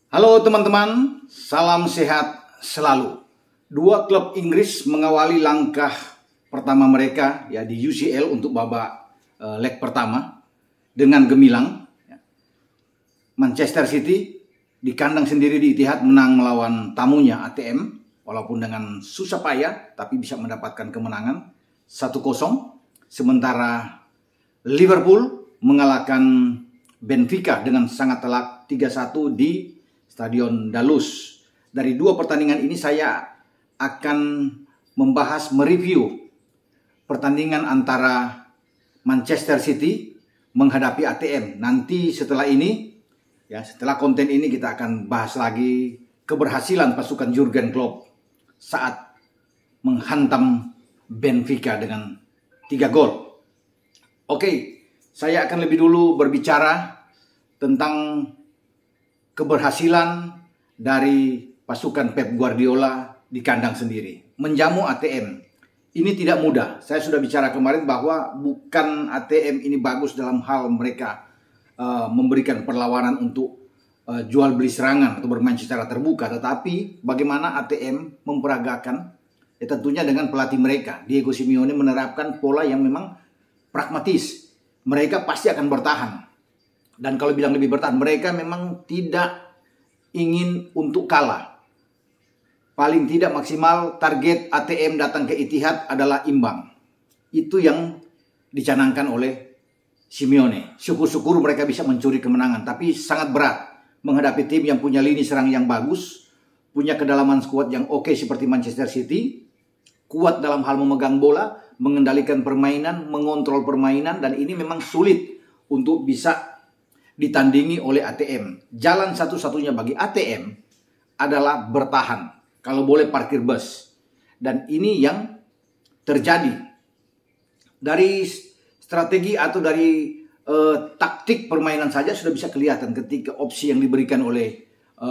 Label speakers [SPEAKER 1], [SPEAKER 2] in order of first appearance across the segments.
[SPEAKER 1] Halo teman-teman, salam sehat selalu. Dua klub Inggris mengawali langkah pertama mereka ya di UCL untuk babak leg pertama dengan gemilang. Manchester City di kandang sendiri di Etihad menang melawan tamunya ATM walaupun dengan susah payah tapi bisa mendapatkan kemenangan 1-0. Sementara Liverpool mengalahkan Benfica dengan sangat telak 3-1 di Stadion Dalus. Dari dua pertandingan ini saya akan membahas, mereview pertandingan antara Manchester City menghadapi ATM. Nanti setelah ini, ya setelah konten ini kita akan bahas lagi keberhasilan pasukan Jurgen Klopp saat menghantam Benfica dengan 3 gol. Oke, saya akan lebih dulu berbicara tentang keberhasilan dari pasukan Pep Guardiola di kandang sendiri menjamu ATM. Ini tidak mudah. Saya sudah bicara kemarin bahwa bukan ATM ini bagus dalam hal mereka memberikan perlawanan untuk jual beli serangan atau bermain secara terbuka, tetapi bagaimana ATM memperagakan ya tentunya dengan pelatih mereka. Diego Simeone menerapkan pola yang memang pragmatis. Mereka pasti akan bertahan. Dan kalau bilang lebih bertahan, mereka memang tidak ingin untuk kalah. Paling tidak maksimal target ATM datang ke Etihad adalah imbang. Itu yang dicanangkan oleh Simeone. Syukur-syukur mereka bisa mencuri kemenangan. Tapi sangat berat menghadapi tim yang punya lini serang yang bagus, punya kedalaman skuad yang oke seperti Manchester City, kuat dalam hal memegang bola, mengendalikan permainan, mengontrol permainan, dan ini memang sulit untuk bisa ditandingi oleh ATM. Jalan satu-satunya bagi ATM adalah bertahan. Kalau boleh parkir bus. Dan ini yang terjadi. Dari strategi atau dari taktik permainan saja sudah bisa kelihatan ketika opsi yang diberikan oleh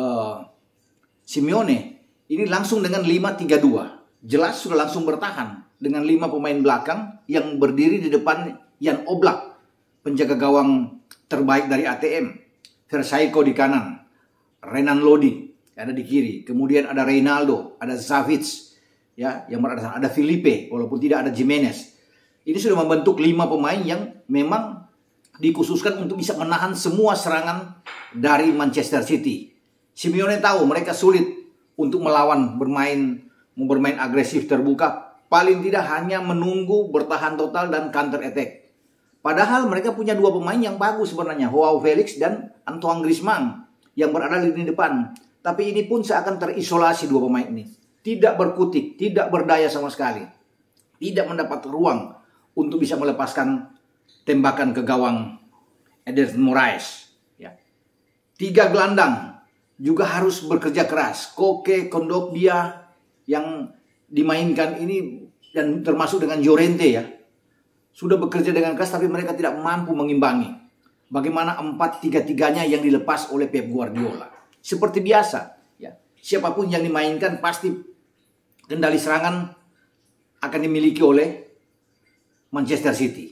[SPEAKER 1] Simeone. Ini langsung dengan 5-3-2. Jelas sudah langsung bertahan. Dengan 5 pemain belakang yang berdiri di depan Jan Oblak, penjaga gawang terbaik dari ATM. Versailles di kanan, Renan Lodi ada di kiri, kemudian ada Reynaldo, ada Savic, ya, yang berada ada Felipe, walaupun tidak ada Jimenez. Ini sudah membentuk 5 pemain yang memang dikhususkan untuk bisa menahan semua serangan dari Manchester City. Simeone tahu mereka sulit untuk melawan, bermain agresif terbuka, paling tidak hanya menunggu, bertahan total dan counter attack. Padahal mereka punya 2 pemain yang bagus sebenarnya, Joao Felix dan Antoine Griezmann yang berada di lini depan. Tapi ini pun seakan terisolasi 2 pemain ini. Tidak berkutik, tidak berdaya sama sekali. Tidak mendapat ruang untuk bisa melepaskan tembakan ke gawang Eder Moraes. Ya. 3 gelandang juga harus bekerja keras. Koke, Kondogbia yang dimainkan ini dan termasuk dengan Llorente ya. Sudah bekerja dengan keras tapi mereka tidak mampu mengimbangi. Bagaimana 4-3-3-nya yang dilepas oleh Pep Guardiola. Seperti biasa, ya. Siapapun yang dimainkan pasti kendali serangan akan dimiliki oleh Manchester City.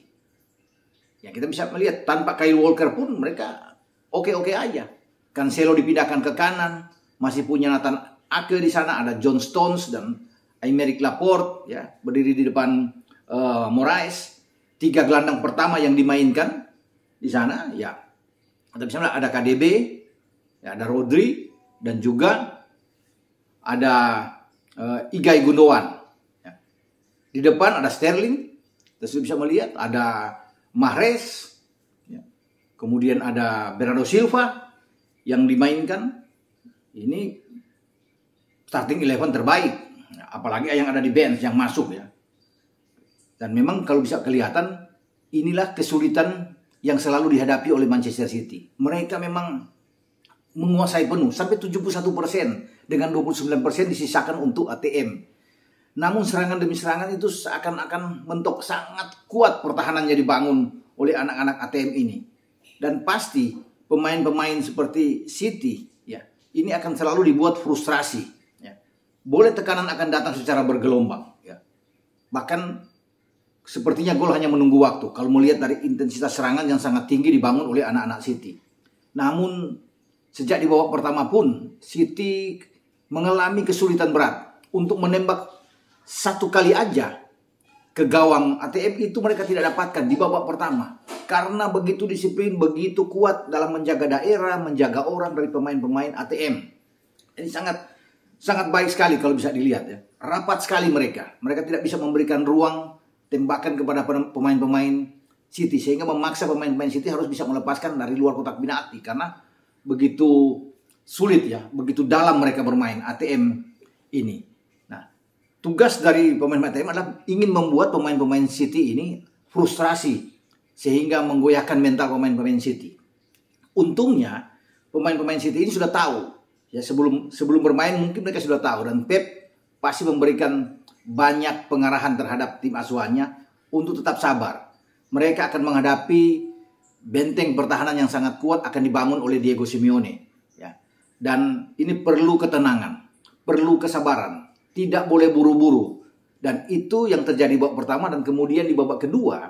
[SPEAKER 1] Ya, kita bisa melihat tanpa Kyle Walker pun mereka oke-oke aja. Cancelo dipindahkan ke kanan, masih punya Nathan Ake di sana, ada John Stones dan Aymeric Laporte ya, berdiri di depan Moraes. 3 gelandang pertama yang dimainkan di sana ya. Kita bisa melihat ada KDB, ya, ada Rodri dan juga ada Ilkay Gundogan. Ya. Di depan ada Sterling. Kita bisa melihat ada Mahrez, ya. Kemudian ada Bernardo Silva yang dimainkan. Ini starting 11 terbaik. Ya, apalagi yang ada di bench yang masuk ya. Dan memang kalau bisa kelihatan, inilah kesulitan yang selalu dihadapi oleh Manchester City. Mereka memang menguasai penuh sampai 71%, dengan 29% disisakan untuk ATM. Namun serangan demi serangan itu seakan-akan mentok, sangat kuat pertahanannya dibangun oleh anak-anak ATM ini. Dan pasti pemain-pemain seperti City ya, ini akan selalu dibuat frustrasi ya. Boleh tekanan akan datang secara bergelombang ya. Bahkan sepertinya gol hanya menunggu waktu kalau melihat dari intensitas serangan yang sangat tinggi dibangun oleh anak-anak City. Namun Sejak di babak pertama pun City mengalami kesulitan berat untuk menembak satu kali aja ke gawang ATM. Itu mereka tidak dapatkan di babak pertama. Karena begitu disiplin, begitu kuat dalam menjaga daerah, menjaga orang dari pemain-pemain ATM. Ini sangat baik sekali kalau bisa dilihat ya. Rapat sekali mereka. Mereka tidak bisa memberikan ruang tembakan kepada pemain-pemain City. Sehingga memaksa pemain-pemain City harus bisa melepaskan dari luar kotak penalti. Karena begitu sulit ya, begitu dalam mereka bermain ATM ini. Nah, tugas dari pemain ATM adalah ingin membuat pemain-pemain City ini frustrasi sehingga menggoyahkan mental pemain-pemain City. Untungnya pemain-pemain City ini sudah tahu ya, sebelum bermain mungkin mereka sudah tahu, dan Pep pasti memberikan banyak pengarahan terhadap tim asuhannya untuk tetap sabar. Mereka akan menghadapi benteng pertahanan yang sangat kuat akan dibangun oleh Diego Simeone ya. Dan ini perlu ketenangan, perlu kesabaran, tidak boleh buru-buru. Dan itu yang terjadi di babak pertama, dan kemudian di babak kedua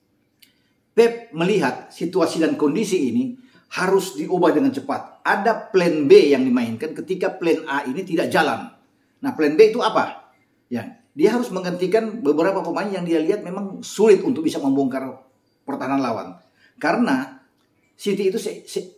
[SPEAKER 1] Pep melihat situasi dan kondisi ini harus diubah dengan cepat. Ada plan B yang dimainkan ketika plan A ini tidak jalan. Nah, plan B itu apa? Ya, dia harus menggantikan beberapa pemain yang dia lihat memang sulit untuk bisa membongkar pertahanan lawan. Karena City itu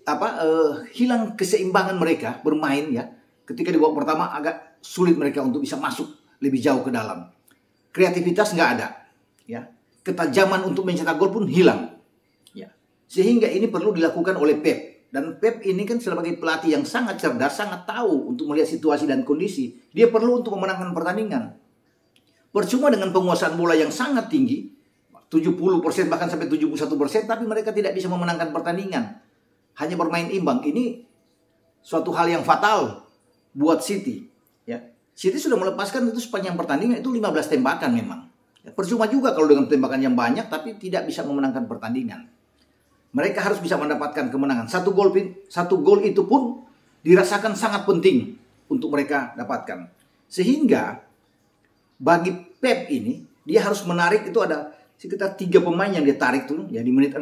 [SPEAKER 1] hilang keseimbangan mereka bermain ya. Ketika di babak pertama agak sulit mereka untuk bisa masuk lebih jauh ke dalam. Kreativitas nggak ada ya. Ketajaman untuk mencetak gol pun hilang ya. Sehingga ini perlu dilakukan oleh Pep. Dan Pep ini kan sebagai pelatih yang sangat cerdas, sangat tahu untuk melihat situasi dan kondisi. Dia perlu untuk memenangkan pertandingan. Percuma dengan penguasaan bola yang sangat tinggi, 70% bahkan sampai 71%, tapi mereka tidak bisa memenangkan pertandingan. Hanya bermain imbang. Ini suatu hal yang fatal buat City. Ya. City sudah melepaskan itu sepanjang pertandingan itu 15 tembakan memang. Ya, percuma juga kalau dengan tembakan yang banyak tapi tidak bisa memenangkan pertandingan. Mereka harus bisa mendapatkan kemenangan. Satu gol itu pun dirasakan sangat penting untuk mereka dapatkan. Sehingga bagi Pep ini dia harus menarik, itu ada sekitar 3 pemain yang dia tarik tuh ya di menit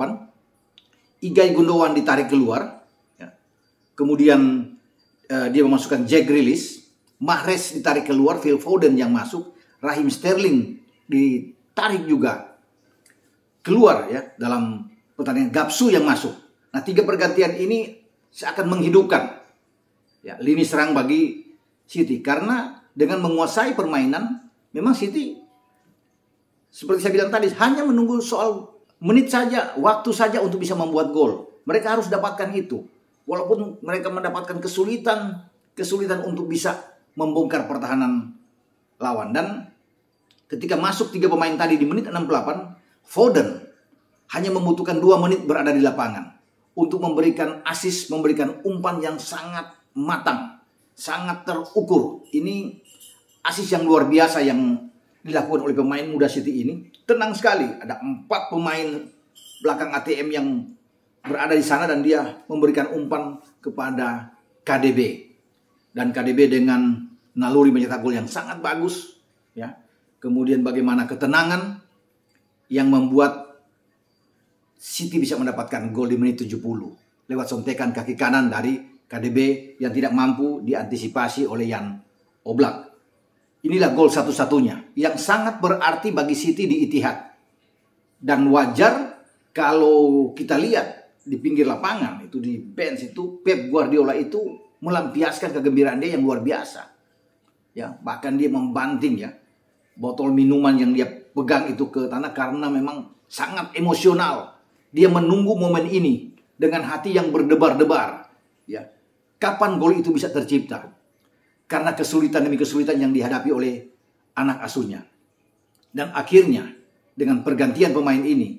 [SPEAKER 1] 68. Ilkay Gundogan ditarik keluar ya. Kemudian dia memasukkan Jack Grealish, Mahrez ditarik keluar, Phil Foden yang masuk, Raheem Sterling ditarik juga keluar ya dalam pertandingan, Gapsu yang masuk. Nah, 3 pergantian ini seakan menghidupkan ya lini serang bagi City, karena dengan menguasai permainan memang City seperti saya bilang tadi hanya menunggu soal menit saja, waktu saja untuk bisa membuat gol. Mereka harus dapatkan itu. Walaupun mereka mendapatkan kesulitan untuk bisa membongkar pertahanan lawan. Dan ketika masuk 3 pemain tadi di menit 68, Foden hanya membutuhkan 2 menit berada di lapangan untuk memberikan assist, memberikan umpan yang sangat matang, sangat terukur. Ini assist yang luar biasa yang dilakukan oleh pemain muda City ini. Tenang sekali, ada 4 pemain belakang ATM yang berada di sana dan dia memberikan umpan kepada KDB. Dan KDB dengan naluri mencetak gol yang sangat bagus ya. Kemudian bagaimana ketenangan yang membuat City bisa mendapatkan gol di menit 70 lewat sontekan kaki kanan dari KDB yang tidak mampu diantisipasi oleh Jan Oblak. Inilah gol satu-satunya yang sangat berarti bagi City di Etihad. Dan wajar kalau kita lihat di pinggir lapangan, itu di bench itu, Pep Guardiola itu melampiaskan kegembiraan dia yang luar biasa. Ya, bahkan dia membanting ya botol minuman yang dia pegang itu ke tanah karena memang sangat emosional. Dia menunggu momen ini dengan hati yang berdebar-debar. Ya, kapan gol itu bisa tercipta? Karena kesulitan demi kesulitan yang dihadapi oleh anak asuhnya. Dan akhirnya dengan pergantian pemain ini,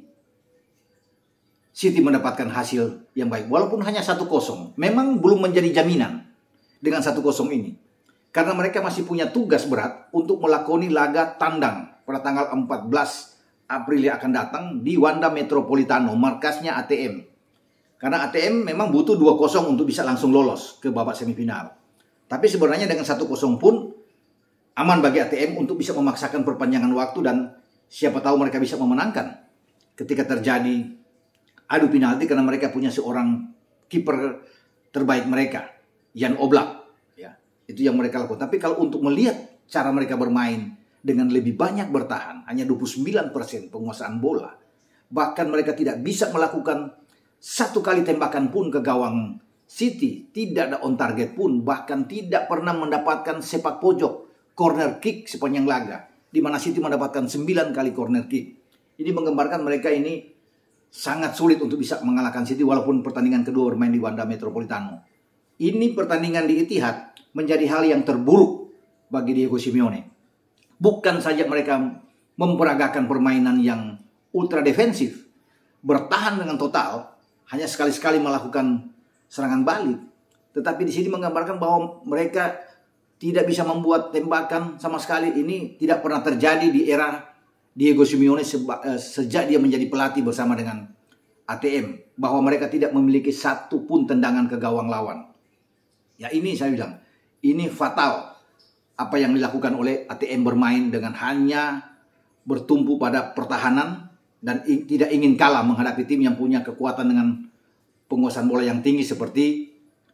[SPEAKER 1] City mendapatkan hasil yang baik. Walaupun hanya 1-0. Memang belum menjadi jaminan dengan 1-0 ini. Karena mereka masih punya tugas berat untuk melakoni laga tandang pada tanggal 14 April yang akan datang di Wanda Metropolitano, markasnya ATM. Karena ATM memang butuh 2-0 untuk bisa langsung lolos ke babak semifinal. Tapi sebenarnya dengan 1-0 pun aman bagi ATM untuk bisa memaksakan perpanjangan waktu, dan siapa tahu mereka bisa memenangkan ketika terjadi adu penalti, karena mereka punya seorang kiper terbaik mereka, Jan Oblak. Ya, itu yang mereka lakukan. Tapi kalau untuk melihat cara mereka bermain dengan lebih banyak bertahan, hanya 29% penguasaan bola. Bahkan mereka tidak bisa melakukan satu kali tembakan pun ke gawang City. Tidak ada on target pun. Bahkan tidak pernah mendapatkan sepak pojok, corner kick sepanjang laga. Di mana City mendapatkan 9 kali corner kick. Ini menggambarkan mereka ini sangat sulit untuk bisa mengalahkan City walaupun pertandingan kedua bermain di Wanda Metropolitano. Ini pertandingan di Etihad menjadi hal yang terburuk bagi Diego Simeone. Bukan saja mereka memperagakan permainan yang ultra defensif, bertahan dengan total, hanya sekali-sekali melakukan serangan balik. Tetapi di sini menggambarkan bahwa mereka tidak bisa membuat tembakan sama sekali. Ini tidak pernah terjadi di era Diego Simeone sejak dia menjadi pelatih bersama dengan ATM. Bahwa mereka tidak memiliki satu pun tendangan ke gawang lawan. Ya ini saya bilang, ini fatal apa yang dilakukan oleh ATM bermain dengan hanya bertumpu pada pertahanan dan tidak ingin kalah menghadapi tim yang punya kekuatan dengan penguasaan bola yang tinggi seperti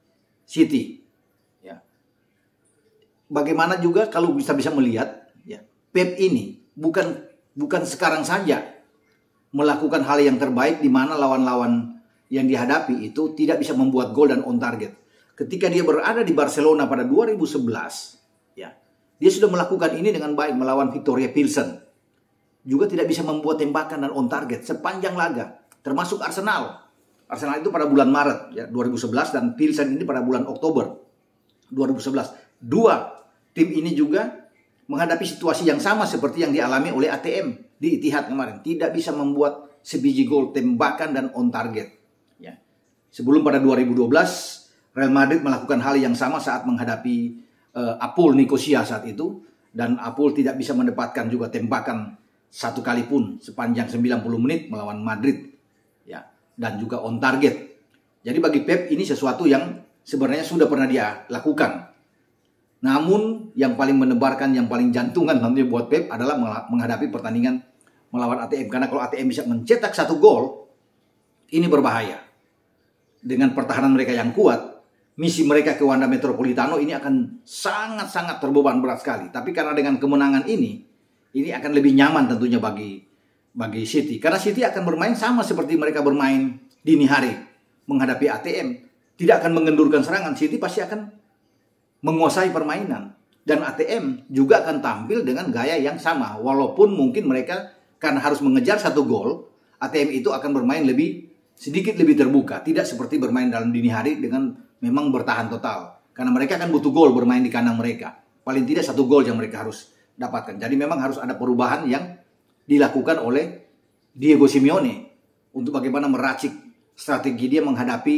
[SPEAKER 1] City. Ya. Bagaimana juga kalau bisa melihat, ya, Pep ini bukan sekarang saja melakukan hal yang terbaik di mana lawan-lawan yang dihadapi itu tidak bisa membuat gol dan on target. Ketika dia berada di Barcelona pada 2011, ya, dia sudah melakukan ini dengan baik melawan Victoria Pilsen. Juga tidak bisa membuat tembakan dan on target sepanjang laga, termasuk Arsenal. Arsenal itu pada bulan Maret ya 2011 dan Pilsen ini pada bulan Oktober 2011. Dua tim ini juga menghadapi situasi yang sama seperti yang dialami oleh ATM di Etihad kemarin. Tidak bisa membuat sebiji gol tembakan dan on target. Ya. Sebelum pada 2012 Real Madrid melakukan hal yang sama saat menghadapi Apul Nicosia saat itu, dan Apul tidak bisa mendapatkan juga tembakan satu kali pun sepanjang 90 menit melawan Madrid, ya, dan juga on target. Jadi bagi Pep ini sesuatu yang sebenarnya sudah pernah dia lakukan. Namun yang paling menebarkan, yang paling jantungan tentunya buat Pep adalah menghadapi pertandingan melawan ATM. Karena kalau ATM bisa mencetak satu gol, ini berbahaya. Dengan pertahanan mereka yang kuat, misi mereka ke Wanda Metropolitano ini akan sangat-sangat terbeban berat sekali. Tapi karena dengan kemenangan ini akan lebih nyaman tentunya bagi City. Karena City akan bermain sama seperti mereka bermain dini hari menghadapi ATM. Tidak akan mengendurkan serangan. City pasti akan menguasai permainan. Dan ATM juga akan tampil dengan gaya yang sama. Walaupun mungkin mereka karena harus mengejar satu gol, ATM itu akan bermain sedikit lebih terbuka. Tidak seperti bermain dalam dini hari dengan memang bertahan total. Karena mereka akan butuh gol bermain di kandang mereka. Paling tidak satu gol yang mereka harus dapatkan. Jadi memang harus ada perubahan yang dilakukan oleh Diego Simeone untuk bagaimana meracik strategi dia menghadapi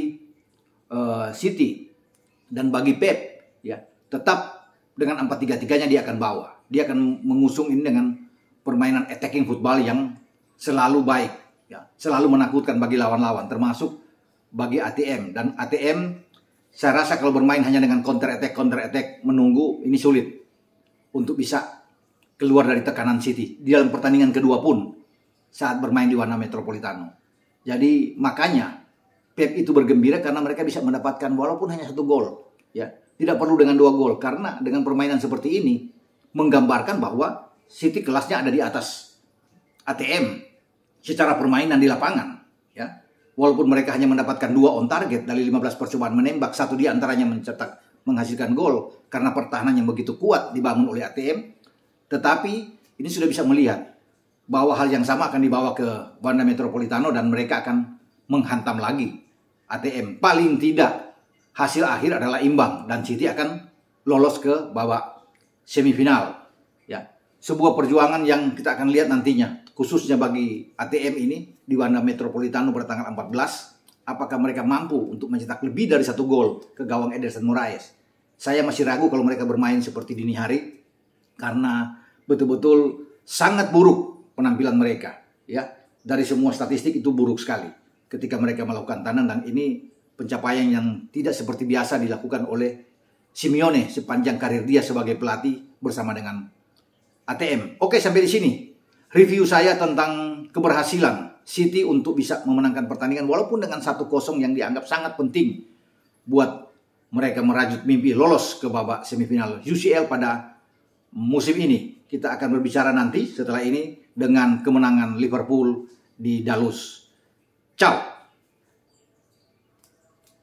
[SPEAKER 1] City. Dan bagi Pep, ya, tetap dengan 4-3-3-nya dia akan bawa. Dia akan mengusung ini dengan permainan attacking football yang selalu baik, ya, selalu menakutkan bagi lawan-lawan, termasuk bagi ATM. Dan ATM saya rasa kalau bermain hanya dengan counter attack menunggu, ini sulit untuk bisa keluar dari tekanan City di dalam pertandingan kedua pun saat bermain di Wanda Metropolitano. Jadi makanya Pep itu bergembira karena mereka bisa mendapatkan walaupun hanya satu gol, ya, tidak perlu dengan 2 gol, karena dengan permainan seperti ini menggambarkan bahwa City kelasnya ada di atas ATM secara permainan di lapangan, ya. Walaupun mereka hanya mendapatkan 2 on target dari 15 percobaan menembak, 1 di antaranya menghasilkan gol karena pertahanan yang begitu kuat dibangun oleh ATM. Tetapi ini sudah bisa melihat bahwa hal yang sama akan dibawa ke Wanda Metropolitano dan mereka akan menghantam lagi ATM. Paling tidak hasil akhir adalah imbang dan City akan lolos ke babak semifinal. Ya, sebuah perjuangan yang kita akan lihat nantinya, khususnya bagi ATM ini di Wanda Metropolitano pada tanggal 14. Apakah mereka mampu untuk mencetak lebih dari 1 gol ke gawang Ederson Moraes? Saya masih ragu kalau mereka bermain seperti dini hari, karena betul-betul sangat buruk penampilan mereka, ya. Dari semua statistik itu buruk sekali ketika mereka melakukan tandang, dan ini pencapaian yang tidak seperti biasa dilakukan oleh Simeone sepanjang karir dia sebagai pelatih bersama dengan ATM. Oke, sampai di sini review saya tentang keberhasilan City untuk bisa memenangkan pertandingan walaupun dengan 1-0 yang dianggap sangat penting buat mereka merajut mimpi lolos ke babak semifinal UCL pada musim ini. Kita akan berbicara nanti setelah ini dengan kemenangan Liverpool di Dallas. Ciao.